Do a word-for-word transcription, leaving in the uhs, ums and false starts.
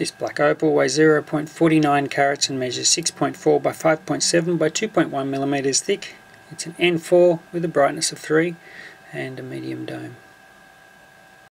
This black opal weighs zero point four nine carats and measures six point four by five point seven by two point one millimeters thick. It's an N four with a brightness of three and a medium dome.